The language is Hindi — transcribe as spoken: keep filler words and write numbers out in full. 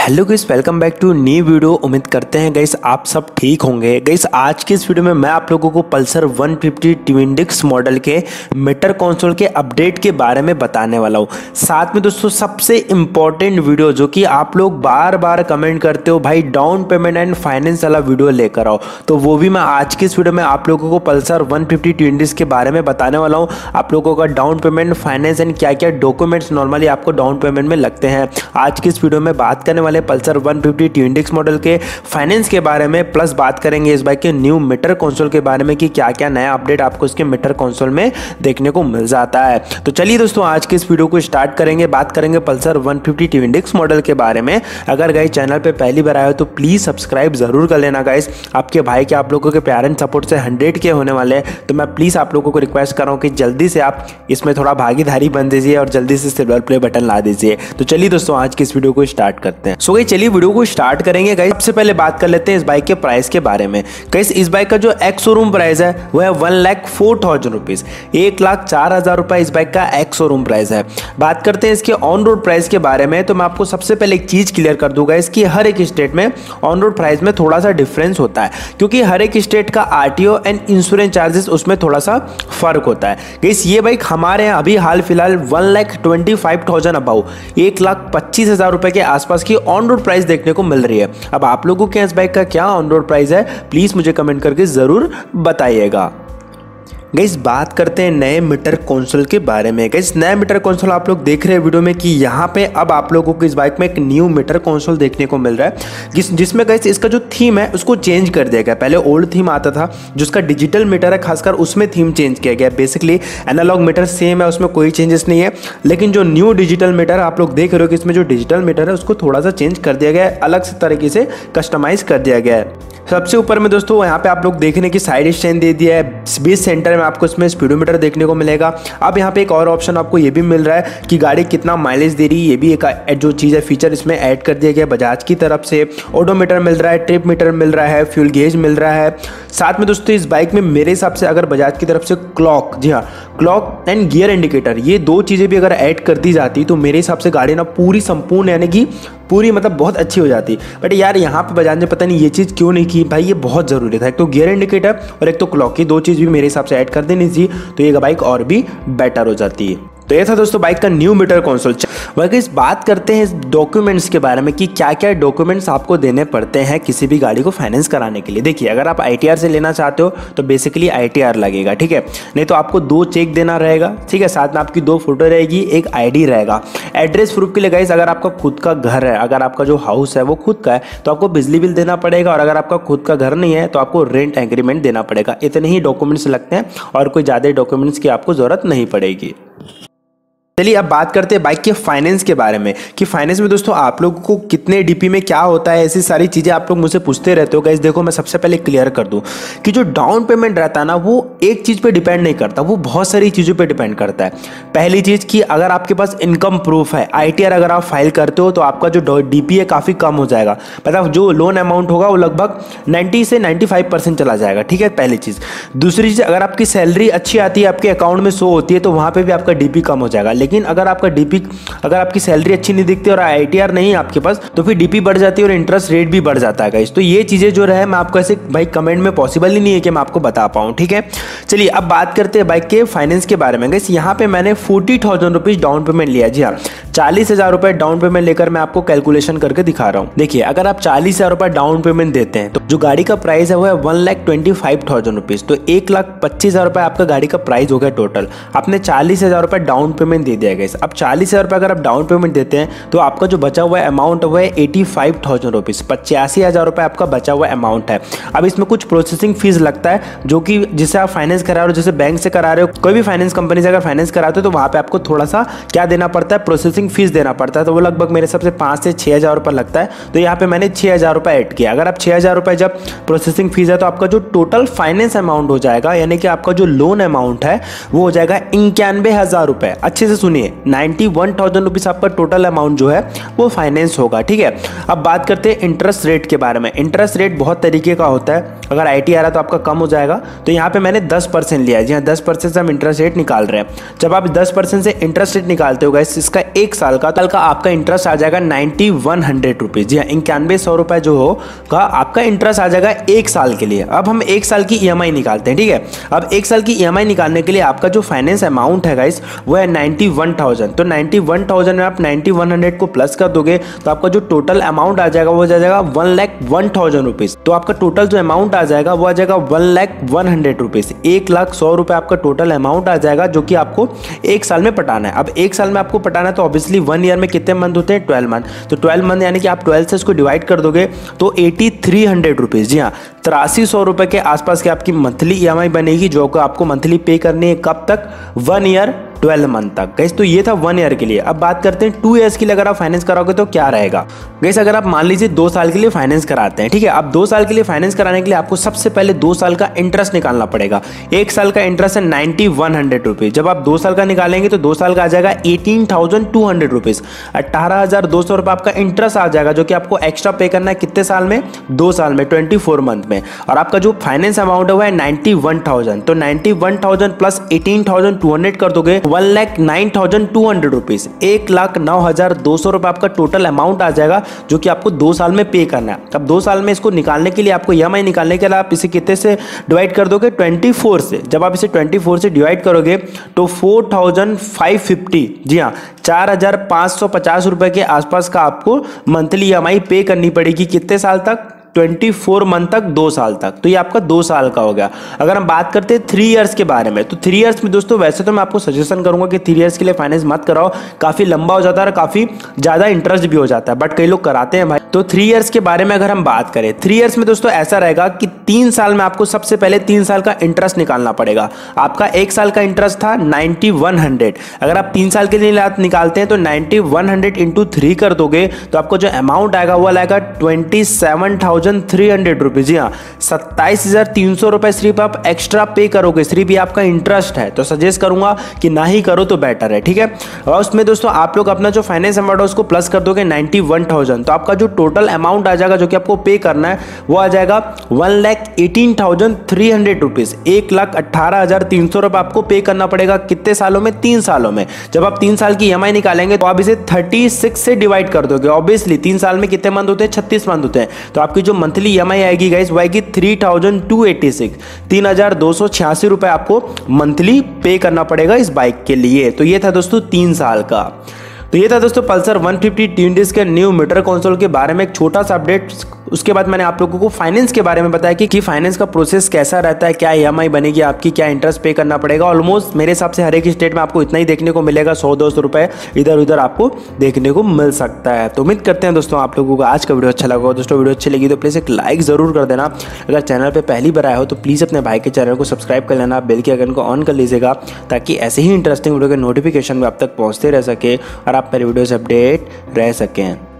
Hello guys, welcome back to new video. उम्मीद करते हैं गाइस आप सब ठीक होंगे। गाइस आज के इस वीडियो में मैं आप लोगों को Pulsar one fifty twin disc model के मीटर कंसोल के अपडेट के बारे में बताने वाला हूं। साथ में दोस्तों सबसे इंपॉर्टेंट वीडियो जो कि आप लोग बार बार कमेंट करते हो, भाई डाउन पेमेंट एंड फाइनेंस वाला वीडियो लेकर आओ, तो वो भी मैं आज की इस वीडियो में आप लोगों को Pulsar one fifty twin disc के बारे में बताने वाला हूँ। आप लोगों का डाउन पेमेंट, फाइनेंस एंड क्या क्या डॉक्यूमेंट्स नॉर्मली आपको डाउन पेमेंट में लगते हैं, आज की इस वीडियो में बात करने वाले Pulsar one fifty twin disc model के फाइनेंस के बारे में, प्लस बात करेंगे इस बाइक के न्यू मीटर कंसोल के बारे में कि क्या क्या नया अपडेट आपको इसके मीटर कंसोल में देखने को मिल जाता है। तो चलिए दोस्तों आज के इस वीडियो को स्टार्ट करेंगे। बात करेंगे Pulsar one fifty twin disc model के बारे में। अगर गाइस चैनल पे पहली बार आए हो तो प्लीज सब्सक्राइब जरूर कर लेना गाइस। आपके भाई के आप लोगों के प्यार एंड सपोर्ट से हंड्रेड के होने वाले हैं, तो मैं प्लीज आप लोगों को रिक्वेस्ट कर रहा हूँ कि जल्दी से आप इसमें थोड़ा भागीदारी बन दीजिए और जल्दी से सिल्वर प्ले बटन ला दीजिए। तो चलिए दोस्तों आज की इस वीडियो को स्टार्ट करते हैं। सो गाइस चलिए वीडियो को स्टार्ट करेंगे। गाइस सबसे पहले बात कर लेते हैं इस बाइक के प्राइस के बारे में। गाइस इस बाइक का जो एक्स शोरूम प्राइस है वो है one lakh four thousand rupees, एक लाख चार हजार रुपए इस बाइक का एक्स शोरूम प्राइस है। बात करते हैं इसके ऑन रोड प्राइस के बारे में, तो मैं आपको सबसे पहले एक चीज क्लियर कर दूंगा, इसकी हर एक स्टेट में ऑन रोड प्राइस में थोड़ा सा डिफरेंस होता है, क्योंकि हर एक स्टेट का आरटीओ एंड इंश्योरेंस चार्जेस उसमें थोड़ा सा फर्क होता है। गाइस ये बाइक हमारे यहाँ अभी हाल फिलहाल one lakh twenty five thousand about एक लाख पच्चीस हजार रुपए के आसपास की ऑन रोड प्राइस देखने को मिल रही है। अब आप लोगों के इस बाइक का क्या ऑन रोड प्राइस है प्लीज मुझे कमेंट करके जरूर बताइएगा। गाइस बात करते हैं नए मीटर कंसोल के बारे में। गाइस नया मीटर कंसोल आप लोग देख रहे हैं वीडियो में कि यहाँ पे अब आप लोगों को इस बाइक में एक न्यू मीटर कंसोल देखने को मिल रहा है, जिस जिसमें गाइस इसका जो थीम है उसको चेंज कर दिया गया। पहले ओल्ड थीम आता था जिसका डिजिटल मीटर है, खासकर उसमें थीम चेंज किया गया। बेसिकली एनालॉग मीटर सेम है, उसमें कोई चेंजेस नहीं है, लेकिन जो न्यू डिजिटल मीटर आप लोग देख रहे हो कि इसमें जो डिजिटल मीटर है उसको थोड़ा सा चेंज कर दिया गया है, अलग से तरीके से कस्टमाइज कर दिया गया है। सबसे ऊपर में दोस्तों यहाँ पे आप लोग देखने की साइड स्टैंड दे दिया है, बीच सेंटर में आपको इसमें स्पीडोमीटर देखने को मिलेगा। अब यहाँ पे एक और ऑप्शन आपको ये भी मिल रहा है कि गाड़ी कितना माइलेज दे रही है, ये भी एक जो चीज़ है फीचर इसमें ऐड कर दिया गया बजाज की तरफ से। ओडोमीटर मिल रहा है, ट्रिप मीटर मिल रहा है, फ्यूल गेज मिल रहा है। साथ में दोस्तों इस बाइक में मेरे हिसाब से अगर बजाज की तरफ से क्लॉक, जी हाँ क्लॉक एंड गियर इंडिकेटर, ये दो चीज़ें भी अगर ऐड कर दी जाती तो मेरे हिसाब से गाड़ी ना पूरी संपूर्ण यानी कि पूरी मतलब बहुत अच्छी हो जाती। बट यार यहाँ पे बजाज ने पता नहीं ये चीज़ क्यों नहीं की। भाई ये बहुत ज़रूरी था, एक तो गियर इंडिकेटर और एक तो क्लॉक, की दो चीज़ भी मेरे हिसाब से ऐड कर देनी थी तो ये बाइक और भी बेटर हो जाती है। तो ये था दोस्तों बाइक का न्यू मीटर कंसोल। वैसे इस बात करते हैं इस डॉक्यूमेंट्स के बारे में कि क्या क्या डॉक्यूमेंट्स आपको देने पड़ते हैं किसी भी गाड़ी को फाइनेंस कराने के लिए। देखिए अगर आप आईटीआर से लेना चाहते हो तो बेसिकली आईटीआर लगेगा, ठीक है, नहीं तो आपको दो चेक देना रहेगा, ठीक है, साथ में आपकी दो फोटो रहेगी, एक आईडी रहेगा। एड्रेस प्रूफ के लिए गाइस अगर आपका खुद का घर है, अगर आपका जो हाउस है वो खुद का है तो आपको बिजली बिल देना पड़ेगा, और अगर आपका खुद का घर नहीं है तो आपको रेंट एग्रीमेंट देना पड़ेगा। इतने ही डॉक्यूमेंट्स लगते हैं और कोई ज़्यादा डॉक्यूमेंट्स की आपको ज़रूरत नहीं पड़ेगी। चलिए अब बात करते हैं बाइक के फाइनेंस के बारे में कि फाइनेंस में दोस्तों आप लोगों को कितने डीपी में क्या होता है, ऐसी सारी चीज़ें आप लोग मुझसे पूछते रहते हो। गाइस देखो मैं सबसे पहले क्लियर कर दूं कि जो डाउन पेमेंट रहता है ना वो एक चीज़ पे डिपेंड नहीं करता, वो बहुत सारी चीज़ों पे डिपेंड करता है। पहली चीज़ कि अगर आपके पास इनकम प्रूफ है, आईटीआर अगर आप फाइल करते हो तो आपका जो डीपी है काफ़ी कम हो जाएगा, मतलब जो लोन अमाउंट होगा वो लगभग नाइन्टी से नाइन्टी फाइव परसेंट चला जाएगा, ठीक है, पहली चीज़। दूसरी चीज़ अगर आपकी सैलरी अच्छी आती है, आपके अकाउंट में शो होती है तो वहाँ पर भी आपका डीपी कम हो जाएगा। लेकिन अगर आपका डीपी अगर आपकी सैलरी अच्छी नहीं दिखती और आईटीआर नहीं है आपके पास तो फिर डीपी बढ़ जाती है और इंटरेस्ट रेट भी बढ़ जाता है गाइस। तो ये चीजें जो रहे मैं आपको ऐसे भाई कमेंट में पॉसिबल ही नहीं है कि मैं आपको बता पाऊं, ठीक है। चलिए अब बात करते हैं बाइक के फाइनेंस के बारे में। गाइस यहाँ पे मैंने forty thousand rupees down payment लिया, जी हाँ चालीस हजार रुपए डाउन पेमेंट लेकर मैं आपको कैलकुलेशन करके दिखा रहा हूँ। देखिए अगर आप चालीस हजार रुपए डाउन पेमेंट देते हैं तो जो गाड़ी का प्राइस है वो है one lakh twenty five thousand rupees, तो एक लाख पच्चीस हजार रुपए आपका गाड़ी का प्राइस हो गया टोटल। आपने चालीस हजार रुपए डाउन पेमेंट दे दिया गाइस। अब चालीस हजार रुपए अगर आप डाउन पेमेंट देते हैं तो आपका जो बचा हुआ अमाउंट हुआ है एटी फाइव थाउजेंड रुपीज, पचासी हजार रुपए आपका बचा हुआ अमाउंट है। अब इसमें कुछ प्रोसेसिंग फीस लगता है जो कि जिसे आप फाइनेंस करा रहे हो, जैसे बैंक से करा रहे हो, कोई भी फाइनेंस कंपनी से अगर फाइनेंस कराते हो तो वहां पे आपको थोड़ा सा क्या देना पड़ता है, प्रोसेसिंग फीस देना पड़ता है, तो वो लगभग मेरे हिसाब से पाँच से छः हज़ार रुपये लगता है। तो यहाँ पे मैंने छः हज़ार रुपये ऐड किया। अगर आप छः हज़ार रुपये जब प्रोसेसिंग फीस है तो आपका जो टोटल फाइनेंस अमाउंट हो जाएगा, यानी कि आपका जो लोन अमाउंट है वो हो जाएगा इक्यानवे हज़ार रुपये। अच्छे से सुनिए, नाइन्टी वन थाउजेंड रुपीज़ आपका टोटल अमाउंट जो है वो फाइनेंस होगा, ठीक है। अब बात करते हैं इंटरेस्ट रेट के बारे में। इंटरेस्ट रेट बहुत तरीके का होता है, अगर आई टी आ रहा है तो आपका कम हो जाएगा। तो यहाँ पे मैंने दस परसेंट लिया है। जी हाँ, दस परसेंट से हम इंटरेस्ट रेट निकाल रहे हैं। जब आप दस परसेंट से इंटरेस्ट रेट निकालते हो गाइस, इसका एक साल का कल का आपका इंटरेस्ट आ जाएगा नाइन्टी वन हंड्रेड रुपीज़। जी हाँ, इक्यानवे सौ रुपये जो होगा आपका इंटरेस्ट आ जाएगा एक साल के लिए। अब हम एक साल की ई एम आई निकालते हैं, ठीक है। अब एक साल की ई एम आई निकालने के लिए आपका जो फाइनेंस अमाउंट है गाइस वो है नाइन्टी वन थाउजेंड। तो नाइन्टी वन थाउजेंड में आप नाइन्टी वन हंड्रेड को प्लस कर दोगे तो आपका जो टोटल अमाउंट आ जाएगा वो आ जाएगा one lakh one thousand rupees. तो आपका टोटल जो अमाउंट आ जाएगा वो आ जाएगा one lakh one hundred rupees. एक लाख सौ रुपये आपका टोटल अमाउंट आ जाएगा जो कि आपको एक साल में पटाना है। अब एक साल में आपको पटाना है तो ऑब्वियसली वन ईयर में कितने मंथ होते हैं, ट्वेल्व मंथ। तो ट्वेल्व मंथ यानी कि आप ट्वेल्व से इसको डिवाइड कर दोगे तो एटी थ्री हंड्रेड रुपीज़। जी हाँ, तिरासी सौ रुपये के आसपास की आपकी मंथली ई एम आई बनेगी जो आपको मंथली पे करनी है। कब तक, वन ईयर ट्वेल्व मंथ तक। गैस तो ये था वन ईयर के लिए। अब बात करते हैं टू ईयर्स के लिए अगर आप फाइनेंस कराओगे तो क्या रहेगा। गैस अगर आप मान लीजिए दो साल के लिए फाइनेंस कराते हैं, ठीक है। अब दो साल के लिए फाइनेंस कराने के लिए आपको सबसे पहले दो साल का इंटरेस्ट निकालना पड़ेगा। एक साल का इंटरेस्ट है नाइन्टी वन हंड्रेड रुपीज़। जब आप दो साल का निकालेंगे तो दो साल का आ जाएगा eighteen thousand two hundred rupees. अट्ठारह हज़ार दो सौ रुपये आपका इंटरेस्ट आ जाएगा जो कि आपको एक्स्ट्रा पे करना है कितने साल में, दो साल में, ट्वेंटी फोर मंथ में। और आपका जो फाइनेंस अमाउंट है वो है नाइन्टी वन थाउजेंड। तो ninety one thousand plus eighteen thousand two hundred कर दोगे one lakh nine thousand two hundred rupees. एक लाख नौ हजार दो सौ रुपये आपका टोटल अमाउंट आ जाएगा जो कि आपको दो साल में पे करना है। अब दो साल में इसको निकालने के लिए आपको ई एम आई निकालने के लिए आप इसे कितने से डिवाइड कर दोगे, ट्वेंटी फोर से। जब आप इसे ट्वेंटी फोर से डिवाइड करोगे तो फोर थाउजेंड फाइव फिफ्टी, जी हाँ, चार हजार पाँच सौ पचास रुपये के आसपास का आपको मंथली ई एम आई पे करनी पड़ेगी। कितने साल तक, ट्वेंटी फोर मंथ तक, दो साल तक। तो ये आपका दो साल का हो गया। अगर हम बात करते हैं थ्री इयर्स के बारे में तो थ्री इयर्स में दोस्तों वैसे तो मैं आपको सजेशन करूंगा कि थ्री इयर्स के लिए फाइनेंस मत कराओ, काफ़ी लंबा हो जाता है और काफ़ी ज़्यादा इंटरेस्ट भी हो जाता है, बट कई लोग कराते हैं भाई। तो थ्री इयर्स के बारे में अगर हम बात करें, थ्री इयर्स में दोस्तों ऐसा रहेगा कि तीन साल में आपको सबसे पहले तीन साल का इंटरेस्ट निकालना पड़ेगा। आपका एक साल का इंटरेस्ट था नाइन्टी वन हंड्रेड। अगर आप तीन साल के लिए निकालते हैं तो ninety one hundred into three कर दोगे तो आपको जो अमाउंट आएगा वो आएगा twenty seven thousand three hundred rupees. जी हाँ, सत्ताईस हजार तीन सौ रुपए सिर्फ आप एक्स्ट्रा पे करोगे, सिर्फ ये आपका इंटरेस्ट है। तो सजेस्ट करूंगा कि ना ही करो तो बेटर है, ठीक है। और उसमें दोस्तों आप लोग अपना जो फाइनेंस अमाउंट है उसको प्लस कर दोगे नाइन्टी वन थाउजेंड। तो आपका जो टोटल अमाउंट आ जाएगा जो कि आपको पे करना है वो आ जाएगा one lakh eighteen thousand three hundred rupees. एक लाख अट्ठारह हजार तीन सौ रुपए आपको पे करना पड़ेगा। कितने सालों में, तीन सालों में। जब आप तीन साल की ई एम आई निकालेंगे तो आप इसे थर्टी सिक्स से डिवाइड कर दोगे। ऑब्वियसली तीन साल में कितने मंथ होते हैं, छत्तीस मंथ होते हैं। तो आपकी जो मंथली ई एम आई आएगी गाइस वो आएगी three thousand two eighty six, तीन हजार दो सौ छियासी रुपए आपको मंथली पे करना पड़ेगा इस बाइक के लिए। तो ये था दोस्तों तीन साल का। तो ये था दोस्तों Pulsar one fifty twin disc के न्यू मीटर कंसोल के बारे में एक छोटा सा अपडेट। उसके बाद मैंने आप लोगों को फाइनेंस के बारे में बताया कि, कि फाइनेंस का प्रोसेस कैसा रहता है, क्या ई एम आई बनेगी आपकी, क्या इंटरेस्ट पे करना पड़ेगा। ऑलमोस्ट मेरे हिसाब से हर एक स्टेट में आपको इतना ही देखने को मिलेगा, सौ दो सौ रुपये इधर उधर आपको देखने को मिल सकता है। तो उम्मीद करते हैं दोस्तों आप लोगों को आज का वीडियो अच्छा लगा हो। दोस्तों वीडियो अच्छी लगी तो प्लीज़ एक लाइक ज़रूर कर देना। अगर चैनल पर पहली बार आए हो तो प्लीज़ अपने भाई के चैनल को सब्सक्राइब कर लेना, बेल के आइकन को ऑन कर लीजिएगा ताकि ऐसे ही इंटरेस्टिंग वीडियो के नोटिफिकेशन में आप तक पहुँचते रह सके और आप मेरे वीडियो से अपडेट रह सकें।